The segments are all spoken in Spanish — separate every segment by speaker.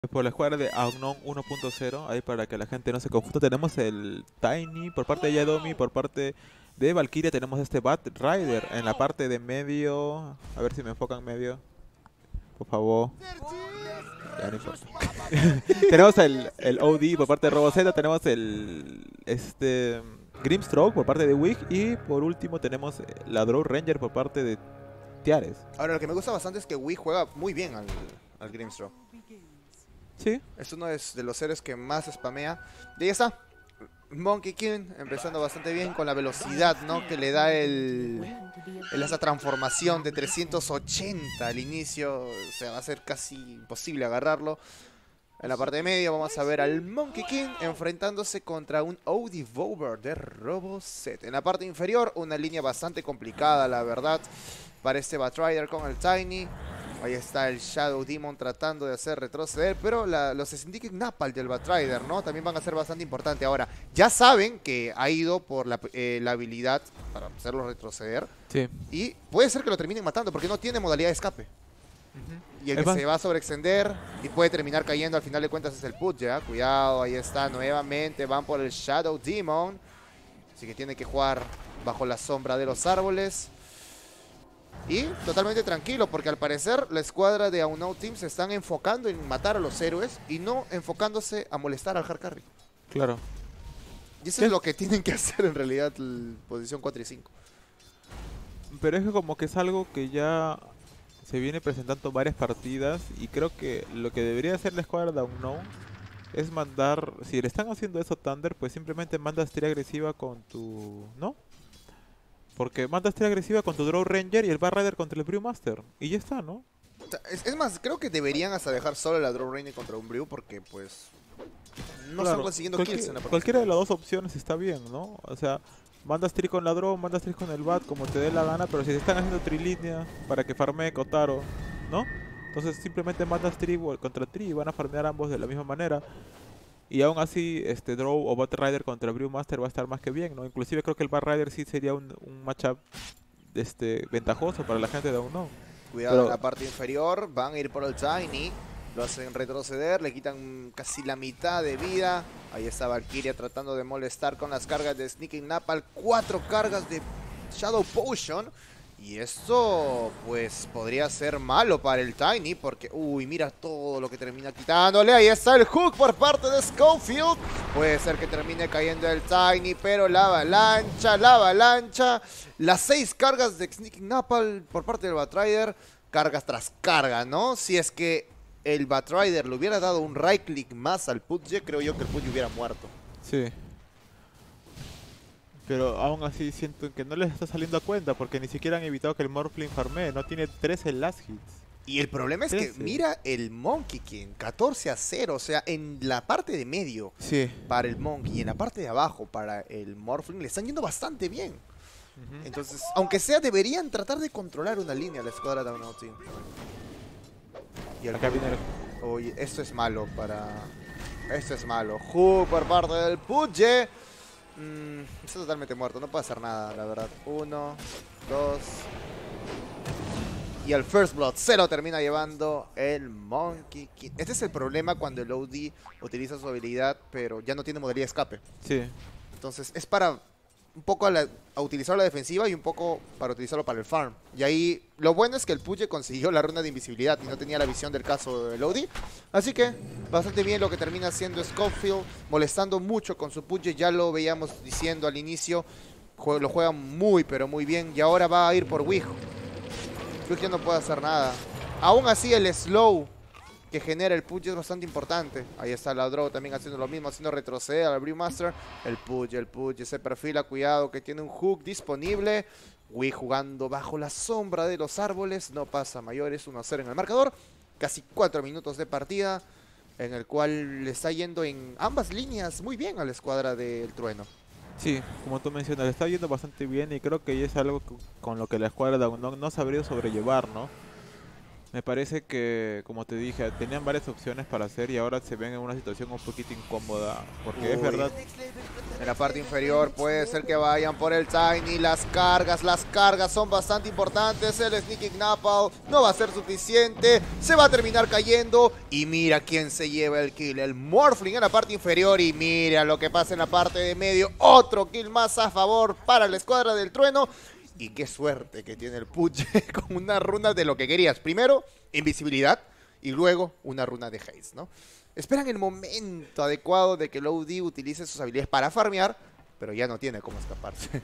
Speaker 1: Por la escuadra de Unknown 1.0, ahí para que la gente no se confunda, tenemos el Tiny por parte de Yadomi, por parte de Valkyria tenemos este Bat Rider en la parte de medio. A ver si me enfocan medio, por favor. Ya no importa. Tenemos el OD por parte de Robozeta, tenemos el Grimstroke por parte de Wig y por último tenemos la Draw Ranger por parte de Tiares.
Speaker 2: Ahora, lo que me gusta bastante es que Wii juega muy bien al Grimstroke.
Speaker 1: Sí,
Speaker 2: Es uno de los héroes que más spamea. Y ahí está. Monkey King empezando bastante bien con la velocidad, ¿no? Que le da esa transformación de 380 al inicio. O sea, va a ser casi imposible agarrarlo. En la parte de medio vamos a ver al Monkey King enfrentándose contra un Devolver de Roboset. En la parte inferior, una línea bastante complicada, la verdad, para este Batrider con el Tiny. Ahí está el Shadow Demon tratando de hacer retroceder, pero los Syndicate Napalm del Batrider, ¿no? También van a ser bastante importantes. Ahora, ya saben que ha ido por la habilidad para hacerlo retroceder.
Speaker 1: sí.
Speaker 2: Y puede ser que lo terminen matando porque no tiene modalidad de escape. Y el
Speaker 1: Es
Speaker 2: que
Speaker 1: más-
Speaker 2: se va a sobreextender y puede terminar cayendo al final de cuentas es el Put, ¿ya? Cuidado, ahí está nuevamente, van por el Shadow Demon. Así que tiene que jugar bajo la sombra de los árboles. Y totalmente tranquilo, porque al parecer la escuadra de Unknown Team se están enfocando en matar a los héroes y no enfocándose a molestar al hard carry.
Speaker 1: Claro.
Speaker 2: Y eso es lo que tienen que hacer en realidad posición 4 y 5.
Speaker 1: Pero es que como que es algo que ya se viene presentando varias partidas y creo que lo que debería hacer la escuadra de Unknown es mandar, si le están haciendo eso a Thunder, pues simplemente mandas tira agresiva con tu, ¿no? Porque mandas tira agresiva con tu Draw Ranger y el Bar Rider contra el Brewmaster y ya está, ¿no?
Speaker 2: Es más, creo que deberían hasta dejar solo la Draw Rainer contra un Brew porque pues no están
Speaker 1: Claro,
Speaker 2: consiguiendo kills en la partida.
Speaker 1: cualquiera de las dos opciones está bien, ¿no? O sea, mandas tri con la Draw, mandas tri con el Bat, como te dé la gana, pero si te están haciendo trilínea para que farmee Kotaro, ¿no? Entonces simplemente mandas tri contra tri y van a farmear ambos de la misma manera. Y aún así, Draw o Bat Rider contra Brewmaster va a estar más que bien, ¿no? Inclusive creo que el Bat Rider sí sería un matchup ventajoso para la gente de Unknown.
Speaker 2: Cuidado
Speaker 1: Pero
Speaker 2: en la parte inferior, van a ir por el Tiny. Lo hacen retroceder, le quitan casi la mitad de vida. Ahí está Valkyria tratando de molestar con las cargas de Sneaking Napalm. 4 cargas de Shadow Potion. Y esto pues podría ser malo para el Tiny porque, uy, mira todo lo que termina quitándole. Ahí está el hook por parte de Schofield. Puede ser que termine cayendo el Tiny, pero la avalancha. Las 6 cargas de Sneaking Napalm por parte del Batrider. Cargas tras carga, ¿no? Si es que el Batrider le hubiera dado un right click más al Pudge, creo yo que el Pudge hubiera muerto.
Speaker 1: sí. Pero aún así siento que no les está saliendo a cuenta porque ni siquiera han evitado que el Morphling farmee. No tiene 13 last hits.
Speaker 2: Y el problema es que
Speaker 1: 13.
Speaker 2: mira el Monkey King, 14-0, o sea, en la parte de medio
Speaker 1: Sí.
Speaker 2: para el Monkey y en la parte de abajo para el Morphling le están yendo bastante bien. Entonces, aunque sea, deberían tratar de controlar una línea la escuadra de Unknown Team. Y el
Speaker 1: Acá viene el...
Speaker 2: Oye, esto es malo para... Esto es malo. Hook por parte del Pudge. Está totalmente muerto, no puede hacer nada, la verdad. 1, 2. Y el First Blood se lo termina llevando el Monkey King. Este es el problema cuando el OD utiliza su habilidad, pero ya no tiene modalidad de escape.
Speaker 1: Sí.
Speaker 2: Entonces es para un poco a utilizarlo a la defensiva y un poco para utilizarlo para el farm. Y ahí lo bueno es que el Pudge consiguió la runa de invisibilidad y no tenía la visión del caso del OD. Así que bastante bien lo que termina haciendo Schofield, molestando mucho con su Pudge. Ya lo veíamos diciendo al inicio, lo juega muy pero muy bien. Y ahora va a ir por Wig. Wig ya no puede hacer nada. Aún así el slow que genera el Pudge es bastante importante. Ahí está la Draw también haciendo lo mismo, haciendo retroceder al Brewmaster. El Pudge se perfila, cuidado que tiene un hook disponible. Wii jugando bajo la sombra de los árboles, no pasa mayores, 1-0 en el marcador. Casi 4 minutos de partida, en el cual le está yendo en ambas líneas muy bien a la escuadra del Trueno.
Speaker 1: Sí, como tú mencionas, le está yendo bastante bien y creo que ya es algo con lo que la escuadra de Unknown no ha sabido sobrellevar, ¿no? Me parece que, como te dije, tenían varias opciones para hacer y ahora se ven en una situación un poquito incómoda. Porque es
Speaker 2: Uy.
Speaker 1: verdad,
Speaker 2: En la parte inferior puede ser que vayan por el Tiny. Las cargas son bastante importantes. El Sneaky Knuckle no va a ser suficiente. Se va a terminar cayendo. Y mira quién se lleva el kill. El Morphling en la parte inferior. Y mira lo que pasa en la parte de medio. Otro kill más a favor para la escuadra del trueno. Y qué suerte que tiene el Puche con una runa de lo que querías. Primero, invisibilidad. Y luego, una runa de haste, ¿no? Esperan el momento adecuado de que Lodi utilice sus habilidades para farmear, pero ya no tiene cómo escaparse.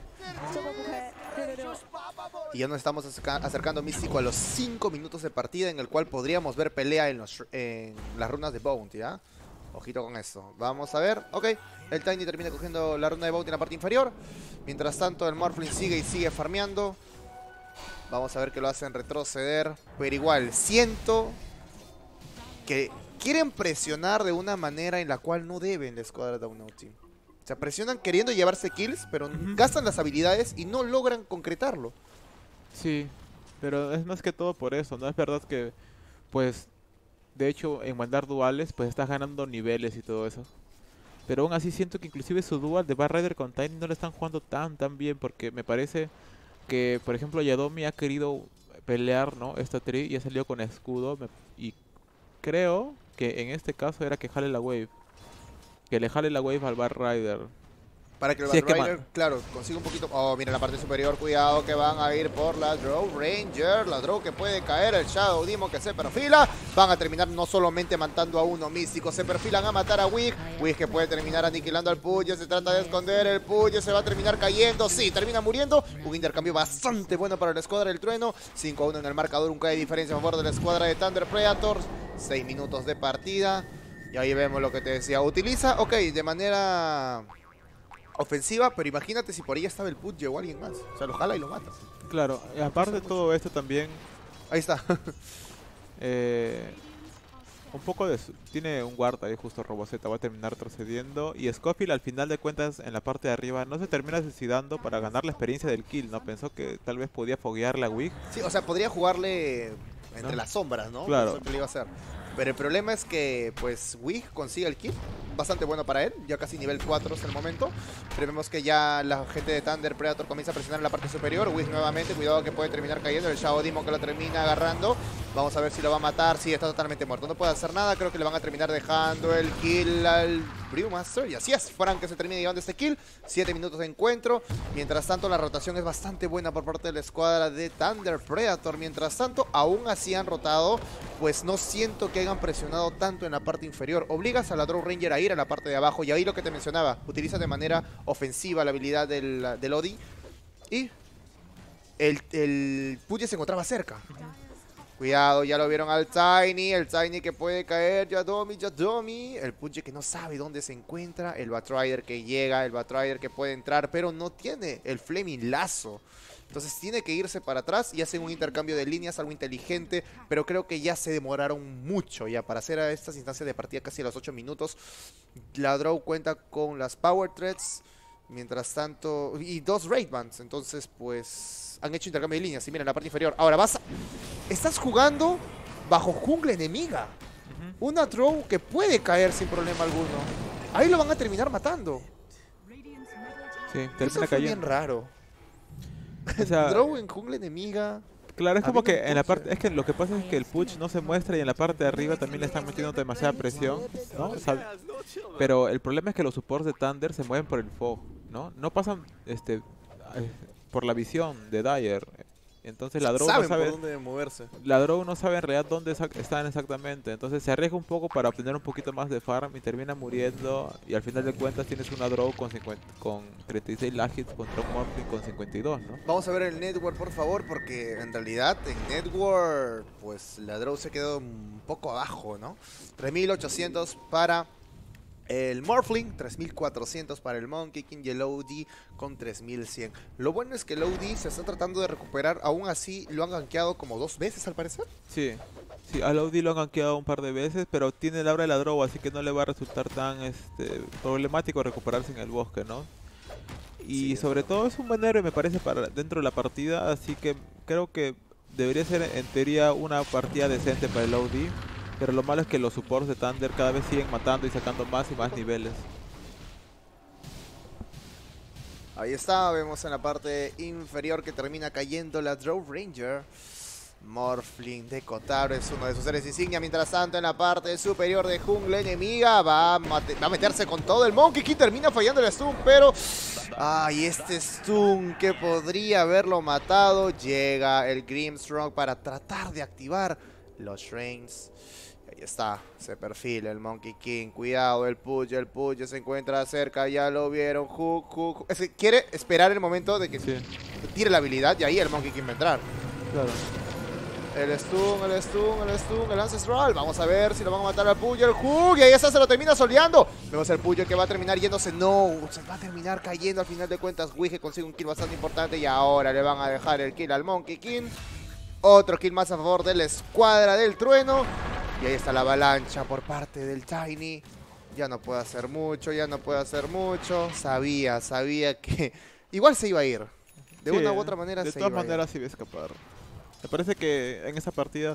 Speaker 2: Y ya nos estamos acercando Místico a los 5 minutos de partida en el cual podríamos ver pelea en las runas de Bounty, ¿ya? Ojito con esto. Vamos a ver. Ok, el Tiny termina cogiendo la runa de Bounty en la parte inferior. Mientras tanto el Morphling sigue y sigue farmeando. Vamos a ver que lo hacen retroceder. Pero igual, siento que quieren presionar de una manera en la cual no deben la escuadra de Down Team. O sea, presionan queriendo llevarse kills, pero gastan las habilidades y no logran concretarlo.
Speaker 1: sí, pero es más que todo por eso, ¿no? Es verdad que, pues, de hecho, en mandar duales, pues estás ganando niveles y todo eso. Pero aún así siento que inclusive su dual de Bar Rider con Tiny no le están jugando tan bien, porque me parece que, por ejemplo, Yadomi ha querido pelear, ¿no? Esta tri y ha salido con escudo, y creo que en este caso era que jale la wave. Que le jale la wave al Bar Rider.
Speaker 2: Para que el
Speaker 1: Sí, es que
Speaker 2: Rider, claro, consiga un poquito... Oh, mira la parte superior, cuidado que van a ir por la Drow Ranger. La Drow que puede caer, el Shadow Demon que se perfila. Van a terminar no solamente matando a uno místico, se perfilan a matar a Wig. Wig que puede terminar aniquilando al Puye, se trata de esconder, el Puye se va a terminar cayendo. Sí, termina muriendo. Un intercambio bastante bueno para la escuadra del trueno. 5-1 en el marcador, un K de diferencia a favor de la escuadra de Thunder Predators. 6 minutos de partida. Y ahí vemos lo que te decía. Utiliza, ok, de manera ofensiva, pero imagínate si por ella estaba el Puye o alguien más. O sea, lo jala y lo mata.
Speaker 1: Claro, y aparte de todo esto también,
Speaker 2: Ahí está.
Speaker 1: un poco de... Tiene un guard ahí justo Roboceta, va a terminar retrocediendo. Y Scofield al final de cuentas en la parte de arriba no se termina suicidando para ganar la experiencia del kill, ¿no? Pensó que tal vez podía foguearle a Wig.
Speaker 2: Sí, o sea, podría jugarle entre
Speaker 1: ¿No?
Speaker 2: las sombras, ¿no?
Speaker 1: Claro.
Speaker 2: Eso que le iba a hacer. Pero el problema es que, pues, Wig consigue el kill. Bastante bueno para él. Ya casi nivel 4 hasta el momento. Pero vemos que ya la gente de Thunder Predator comienza a presionar en la parte superior. Wig nuevamente. Cuidado que puede terminar cayendo. El Shadow Demon que lo termina agarrando. Vamos a ver si lo va a matar. Sí, está totalmente muerto. No puede hacer nada. Creo que le van a terminar dejando el kill al Brewmaster. Y así es. Frank que se termina llevando este kill. 7 minutos de encuentro. Mientras tanto, la rotación es bastante buena por parte de la escuadra de Thunder Predator. Mientras tanto, aún así han rotado. Pues no siento que hayan presionado tanto en la parte inferior. Obligas a la Drow Ranger a ir a la parte de abajo. Y ahí lo que te mencionaba. Utiliza de manera ofensiva la habilidad del Odi. Y el Puye se encontraba cerca. Cuidado, ya lo vieron al Tiny. El Tiny que puede caer. Yadomi. El Puye que no sabe dónde se encuentra. El Batrider que llega. El Batrider que puede entrar. Pero no tiene el Flaming Lazo. Entonces tiene que irse para atrás y hacen un intercambio de líneas, algo inteligente, pero creo que ya se demoraron mucho ya para hacer a estas instancias de partida casi a los 8 minutos. La Drow cuenta con las Power Threads, mientras tanto, y 2 Raid Bands, entonces pues han hecho intercambio de líneas y miren la parte inferior. Ahora estás jugando bajo jungla enemiga, una Drow que puede caer sin problema alguno. Ahí lo van a terminar matando.
Speaker 1: Sí,
Speaker 2: Eso
Speaker 1: termina
Speaker 2: fue bien
Speaker 1: cayendo.
Speaker 2: raro.
Speaker 1: O sea,
Speaker 2: Drow en jungla enemiga.
Speaker 1: claro, es como
Speaker 2: Habiendo
Speaker 1: que
Speaker 2: un
Speaker 1: en la
Speaker 2: Puche.
Speaker 1: parte... Es que lo que pasa es que el push no se muestra y en la parte de arriba también le están metiendo demasiada presión, ¿no? Pero el problema es que los supports de Thunder se mueven por el fog, ¿no? No pasan por la visión de Dyer. Entonces la Drow no
Speaker 2: Saben
Speaker 1: sabe...
Speaker 2: por dónde moverse.
Speaker 1: La Drow no sabe en realidad dónde están exactamente, entonces se arriesga un poco para obtener un poquito más de farm y termina muriendo y al final de cuentas tienes una Drow con 36 lag hits contra un Morphling con 52, ¿no?
Speaker 2: Vamos a ver el network, por favor, porque en realidad en network, pues la Drow se quedó un poco abajo, ¿no? 3800 para el Morphling, 3400 para el Monkey King y el OD con 3100. Lo bueno es que el OD se está tratando de recuperar, aún así lo han gankeado como 2 veces al parecer.
Speaker 1: Sí, sí, al Audi lo han gankeado un par de veces, pero tiene el aura de la Drow, así que no le va a resultar tan problemático recuperarse en el bosque, ¿no? Y
Speaker 2: Sí,
Speaker 1: sobre todo es un buen héroe, me parece, para dentro de la partida, así que creo que debería ser en teoría una partida decente para el OD, pero lo malo es que los supports de Thunder cada vez siguen matando y sacando más y más niveles.
Speaker 2: Ahí está, vemos en la parte inferior que termina cayendo la Drove Ranger. Morphling de Kotaro es uno de sus seres insignia. Mientras tanto, en la parte superior de jungla enemiga va a meterse con todo. El Monkey King termina fallando el stun, pero... ay, este stun que podría haberlo matado. Llega el Grimmstrong para tratar de activar los Shrines. Ahí está, se perfila el Monkey King. Cuidado, el Puyo se encuentra cerca. Ya lo vieron. Hook. Es que quiere esperar el momento de que tire la habilidad y ahí el Monkey King va a entrar.
Speaker 1: Claro.
Speaker 2: El stun, el ancestral. Vamos a ver si lo van a matar al Puyo, el Hook. Y ahí está, se lo termina soleando. Vemos al Puyo que va a terminar yéndose. No, se va a terminar cayendo al final de cuentas. Wige consigue un kill bastante importante. Y ahora le van a dejar el kill al Monkey King. Otro kill más a favor de la escuadra del trueno. Y ahí está la avalancha por parte del Tiny. Ya no puede hacer mucho, Sabía que igual se iba a ir. De una u otra manera se iba a ir.
Speaker 1: De todas maneras se iba a escapar. Me parece que en esa partida...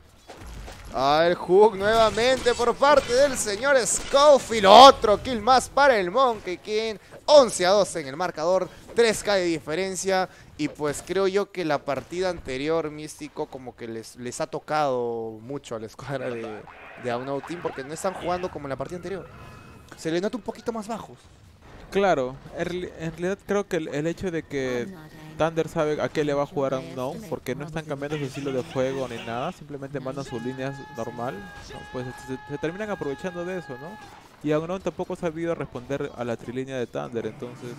Speaker 2: el Hook nuevamente por parte del señor Scofield. Otro kill más para el Monkey King. 11-2 en el marcador. 3K de diferencia. Y pues creo yo que la partida anterior, Místico, como que les ha tocado mucho a la escuadra de Unknown Team. Porque no están jugando como en la partida anterior. Se le nota un poquito más bajos.
Speaker 1: Claro, en realidad creo que el hecho de que Thunder sabe a qué le va a jugar a Unknown, porque no están cambiando su estilo de juego ni nada, simplemente mandan sus líneas normal, ¿no? Pues se terminan aprovechando de eso, ¿no? Y Unknown tampoco ha sabido responder a la trilínea de Thunder, entonces...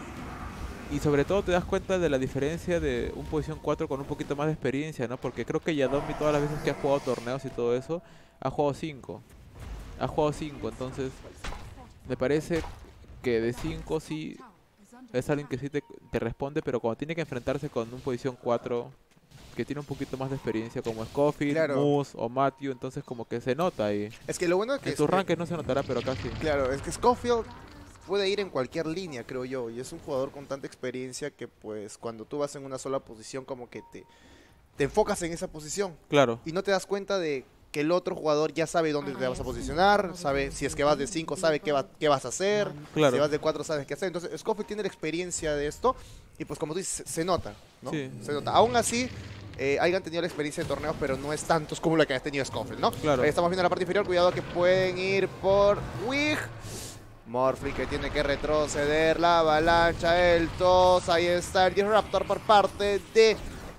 Speaker 1: Y sobre todo te das cuenta de la diferencia de un posición 4 con un poquito más de experiencia, ¿no? Porque creo que Yadomi todas las veces que ha jugado torneos y todo eso, ha jugado 5. Ha jugado 5, entonces me parece que de 5 sí es alguien que sí te responde, pero cuando tiene que enfrentarse con un posición 4 que tiene un poquito más de experiencia como Scofield,
Speaker 2: Claro.
Speaker 1: Moose o Matthew, entonces como que se nota ahí.
Speaker 2: Es que lo bueno es que...
Speaker 1: En tus rankings no se notará, pero casi.
Speaker 2: Claro, es que Scofield puede ir en cualquier línea, creo yo. Y es un jugador con tanta experiencia que pues cuando tú vas en una sola posición como que te enfocas en esa posición.
Speaker 1: Claro.
Speaker 2: Y no te das cuenta de que el otro jugador ya sabe dónde te vas a posicionar, sabe si es que vas de 5, sabe qué vas a hacer,
Speaker 1: Claro.
Speaker 2: si vas de 4 sabes qué hacer. Entonces Scofield tiene la experiencia de esto y pues como tú dices, se nota, ¿no?
Speaker 1: Sí.
Speaker 2: Se nota. Aún así, hayan tenido la experiencia de torneos, pero no es tantos como la que ha tenido Scofield, ¿no?
Speaker 1: Claro.
Speaker 2: Ahí estamos viendo la parte inferior, cuidado que pueden ir por Wig. Morphling que tiene que retroceder, la avalancha, el TOS, ahí está el Disruptor por parte de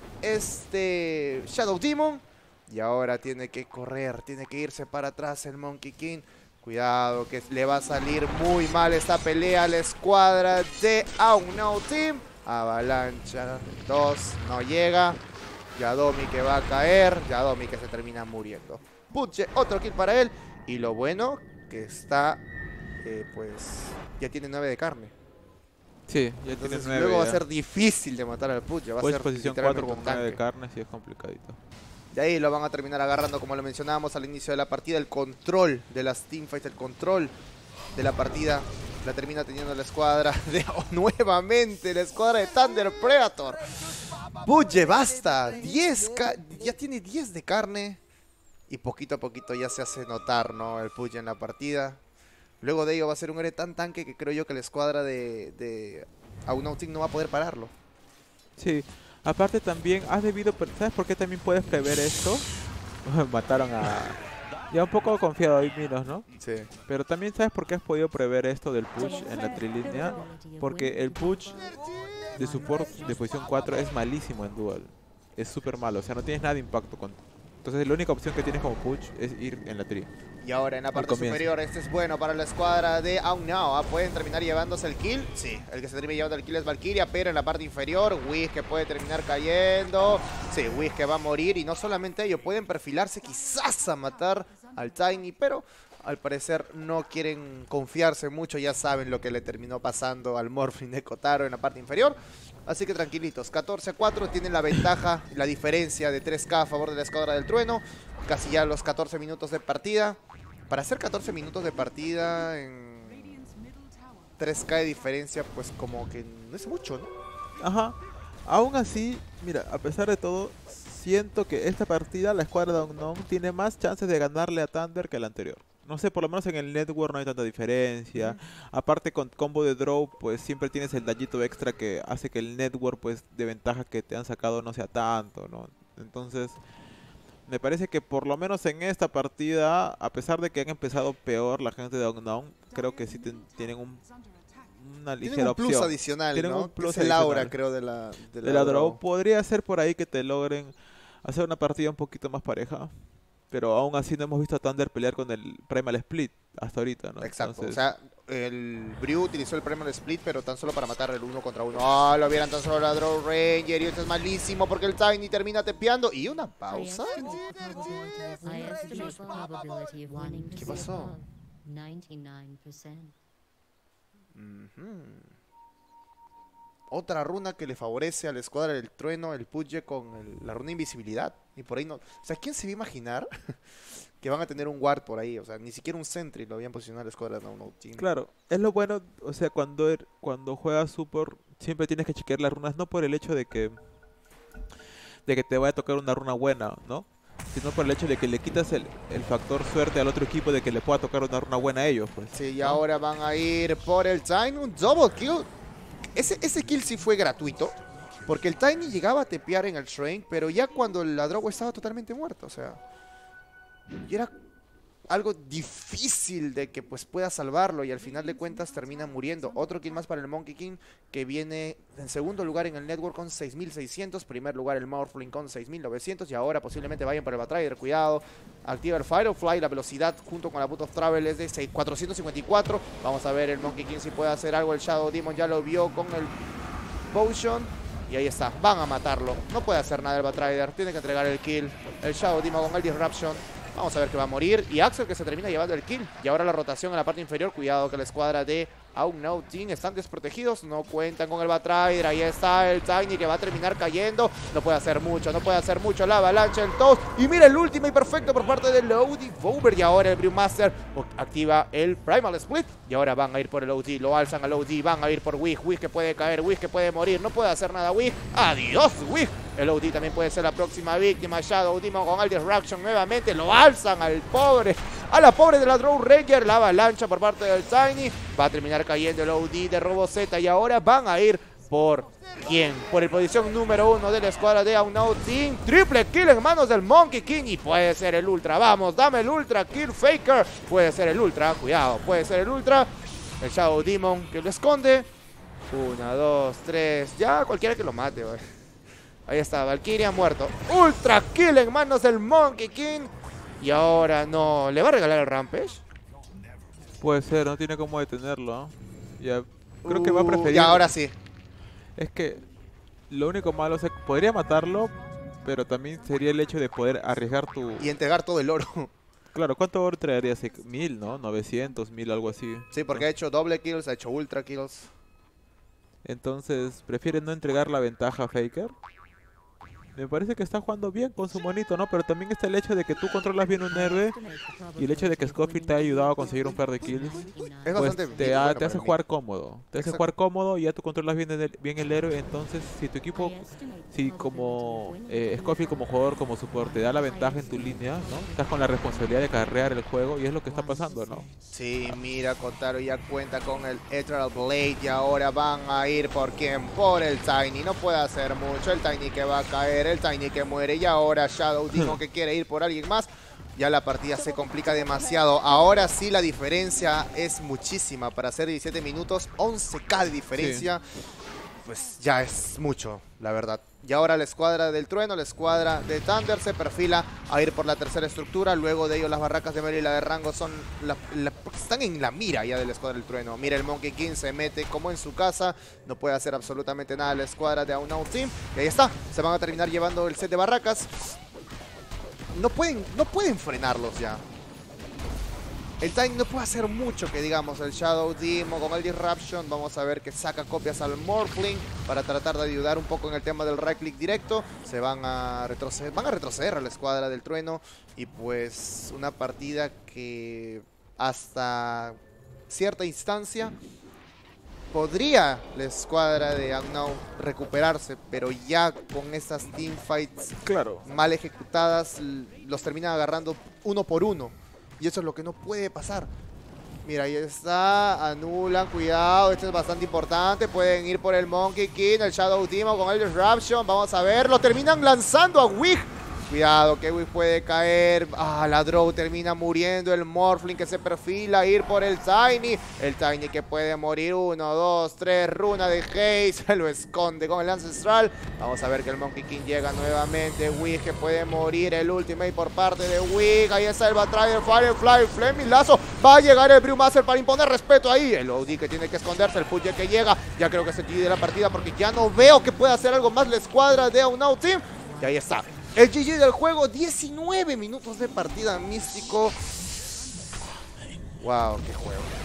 Speaker 2: Shadow Demon. Y ahora tiene que correr, tiene que irse para atrás el Monkey King. Cuidado que le va a salir muy mal esta pelea a la escuadra de Unknown Team. Avalancha, 2, no llega. Yadomi que va a caer, Yadomi que se termina muriendo. Puche, otro kill para él. Y lo bueno que está, pues, ya tiene 9 de carne.
Speaker 1: Sí, ya
Speaker 2: Entonces
Speaker 1: tienes 9.
Speaker 2: luego va a ser difícil de matar al Puche. Va a
Speaker 1: Pues
Speaker 2: ser
Speaker 1: posición 4
Speaker 2: literalmente
Speaker 1: con
Speaker 2: un
Speaker 1: 9 de
Speaker 2: tanque.
Speaker 1: carne, sí es complicadito.
Speaker 2: De ahí lo van a terminar agarrando, como lo mencionábamos al inicio de la partida, el control de las teamfights, el control de la partida. La termina teniendo la escuadra de nuevamente, la escuadra de Thunder Predator. Puye, basta. 10, ya tiene 10 de carne. Y poquito a poquito ya se hace notar, ¿no? El Puye en la partida. Luego de ello va a ser un héroe tan tanque que creo yo que la escuadra de Unknown Team no va a poder pararlo.
Speaker 1: Sí, aparte también has debido... ¿Sabes por qué también puedes prever esto? Mataron a... Ya un poco confiado ahí Minos, ¿no?
Speaker 2: Sí.
Speaker 1: Pero también sabes por qué has podido prever esto del push en la trilínea. Porque el push de support de posición 4 es malísimo en dual. Es súper malo, o sea, no tienes nada de impacto con... Entonces la única opción que tienes como push es ir en la tri.
Speaker 2: Y ahora en la parte
Speaker 1: comienzo.
Speaker 2: superior, este es bueno para la escuadra de Unknown. ¿Pueden terminar llevándose el kill? Sí, el que se termina llevando el kill es Valkyria, pero en la parte inferior, Wiz que puede terminar cayendo. Sí, Wiz que va a morir y no solamente ello, pueden perfilarse quizás a matar al Tiny, pero al parecer no quieren confiarse mucho, ya saben lo que le terminó pasando al Morphling de Kotaro en la parte inferior. Así que tranquilitos, 14-4 tienen la ventaja, la diferencia de 3K a favor de la escuadra del trueno. Casi ya los 14 minutos de partida. Para hacer 14 minutos de partida en 3K de diferencia, pues como que no es mucho, ¿no?
Speaker 1: Ajá. Aún así, mira, a pesar de todo, siento que esta partida la escuadra de Unknown tiene más chances de ganarle a Thunder que la anterior. No sé, por lo menos en el network no hay tanta diferencia. Aparte con combo de draw, pues siempre tienes el dallito extra que hace que el network, pues de ventaja que te han sacado no sea tanto, ¿no? Entonces, me parece que por lo menos en esta partida, a pesar de que han empezado peor la gente de Unknown, creo que sí tienen una
Speaker 2: Tienen
Speaker 1: ligera
Speaker 2: un plus
Speaker 1: opción.
Speaker 2: adicional,
Speaker 1: Tienen
Speaker 2: ¿no?
Speaker 1: un plus
Speaker 2: Es el aura,
Speaker 1: adicional.
Speaker 2: creo, de
Speaker 1: De
Speaker 2: la
Speaker 1: la draw
Speaker 2: draw.
Speaker 1: podría ser por ahí que te logren hacer una partida un poquito más pareja. Pero aún así no hemos visto a Thunder pelear con el Primal Split hasta ahorita, ¿no?
Speaker 2: Exacto, o
Speaker 1: Entonces,
Speaker 2: sea, el Brew utilizó el Primal Split, pero tan solo para matar el 1 contra 1. ¡Ah, lo vieran tan solo la Draw Ranger! Y esto es malísimo porque el Tiny termina tepeando. Y una pausa. ¿Qué pasó?
Speaker 3: 99%.
Speaker 2: Ujú. Otra runa que le favorece a la escuadra del trueno, el Pudge con la runa invisibilidad. Y por ahí no. O sea, ¿quién se iba a imaginar que van a tener un ward por ahí? O sea, ni siquiera un sentry lo habían posicionado a la escuadra de No Team.
Speaker 1: claro, es lo bueno, o sea, cuando juegas support siempre tienes que chequear las runas, no por el hecho de que te vaya a tocar una runa buena, ¿no? Sino por el hecho de que le quitas el factor suerte al otro equipo de que le pueda tocar una runa buena a ellos, pues.
Speaker 2: Sí, y
Speaker 1: ¿no?
Speaker 2: ahora van a ir por el Tiny. Un double kill. Ese kill sí fue gratuito. Porque el Tiny llegaba a tepear en el Shrink, pero ya cuando la Drogo estaba totalmente muerta, o sea. Y era algo difícil de que pues pueda salvarlo y al final de cuentas termina muriendo. Otro kill más para el Monkey King que viene en segundo lugar en el network con 6.600, primer lugar el Morphling con 6.900 y ahora posiblemente vayan por el Batrider. Cuidado, activa el Firefly, la velocidad junto con la Boot of Travel es de 454. Vamos a ver el Monkey King si puede hacer algo. El Shadow Demon ya lo vio con el Potion. Y ahí está, van a matarlo. No puede hacer nada el Batrider, tiene que entregar el kill. El Shadow Demon con el Disruption. Vamos a ver que va a morir. Y Axel que se termina llevando el kill. Y ahora la rotación en la parte inferior. Cuidado que la escuadra de Unknown Team están desprotegidos. No cuentan con el Batrider. Ahí está el Tiny que va a terminar cayendo. No puede hacer mucho, no puede hacer mucho. La avalancha, el Toast. Y mira el último y perfecto por parte de Lodi Vover. Y ahora el Brewmaster activa el Primal Split. Y ahora van a ir por el OD. Lo alzan al OD. Van a ir por Wig. Wig que puede caer. Wig que puede morir. No puede hacer nada Wig. Adiós Wig. El OD también puede ser la próxima víctima. Shadow Demon con el Disruption nuevamente. Lo alzan al pobre. A la pobre de la Draw Ranger. La avalancha por parte del Tiny. Va a terminar cayendo el OD de Robozeta. Y ahora van a ir por ¿quién? Por el posición número 1 de la escuadra de Unknown Team. Triple kill en manos del Monkey King. Y puede ser el Ultra. Vamos, dame el Ultra Kill Faker. Puede ser el Ultra. Cuidado, puede ser el Ultra. El Shadow Demon que lo esconde. 1, 2, 3. Ya cualquiera que lo mate, wey. Ahí está, Valkyria muerto. Ultra kill en manos del Monkey King. Y ahora no. ¿Le va a regalar el Rampage?
Speaker 1: Puede ser, no tiene cómo detenerlo, ¿no? Ya, creo que va a preferir.
Speaker 2: Ya, ahora sí.
Speaker 1: Es que lo único malo es que podría matarlo, pero también sería el hecho de poder arriesgar tu...
Speaker 2: Y entregar todo el oro.
Speaker 1: Claro, ¿cuánto oro traería? 1000, ¿no? 900, 1000, algo así.
Speaker 2: Sí, porque ha hecho doble kills, ha hecho ultra kills.
Speaker 1: Entonces, prefiere no entregar la ventaja a Faker. Me parece que está jugando bien con su monito, ¿no? Pero también está el hecho de que tú controlas bien un héroe y el hecho de que Scofield te ha ayudado a conseguir un par de kills,
Speaker 2: Es
Speaker 1: pues
Speaker 2: bastante
Speaker 1: te
Speaker 2: bueno
Speaker 1: hace
Speaker 2: para mí.
Speaker 1: jugar cómodo. Te hace
Speaker 2: Exacto.
Speaker 1: jugar cómodo y ya tú controlas bien el héroe. Entonces, si tu equipo, si como Scofield como jugador, como support, te da la ventaja en tu línea, ¿no? Estás con la responsabilidad de carrear el juego y es lo que está pasando, ¿no?
Speaker 2: Sí, mira, Kotaro ya cuenta con el Ethereal Blade y ahora van a ir por quién, por el Tiny. No puede hacer mucho, el Tiny que va a caer, el Tiny que muere y ahora Shadow Demon que quiere ir por alguien más. Ya la partida se complica demasiado. Ahora sí la diferencia es muchísima. Para hacer 17 minutos, 11k de diferencia. Pues ya es mucho, la verdad. Y ahora la escuadra del trueno, la escuadra de Thunder se perfila a ir por la tercera estructura. Luego de ello las barracas de Melo y la de Rango son están en la mira ya de la escuadra del trueno. Mira, el Monkey King se mete como en su casa. No puede hacer absolutamente nada la escuadra de Unknown Team. Y ahí está, se van a terminar llevando el set de barracas. No pueden frenarlos ya. El Tiny no puede hacer mucho que digamos. El Shadow Demon con el Disruption. Vamos a ver que saca copias al Morphling para tratar de ayudar un poco en el tema del right click directo. Se van a retroceder a la escuadra del trueno. Y pues una partida que hasta cierta instancia podría la escuadra de Unknown recuperarse, pero ya con estas teamfights
Speaker 1: Claro.
Speaker 2: mal ejecutadas los terminan agarrando uno por uno. Y eso es lo que no puede pasar. Mira, ahí está, anulan, cuidado, esto es bastante importante, pueden ir por el Monkey King, el Shadow Demon con el Disruption, vamos a ver, lo terminan lanzando a Wig. Cuidado, que Wig puede caer, la Drow termina muriendo, el Morphling que se perfila, ir por el Tiny que puede morir, 1, 2, 3, runa de Haze, se lo esconde con el Ancestral. Vamos a ver que el Monkey King llega nuevamente, Wig que puede morir, el Ultimate por parte de Wig, ahí está el Batrider, Firefly, Flaming Lazo, va a llegar el Brewmaster para imponer respeto ahí, el OD que tiene que esconderse, el Puye que llega, ya creo que se divide la partida porque ya no veo que pueda hacer algo más la escuadra de Unknown Team, y ahí está. El GG del juego, 19 minutos de partida, Místico. Wow, qué juego.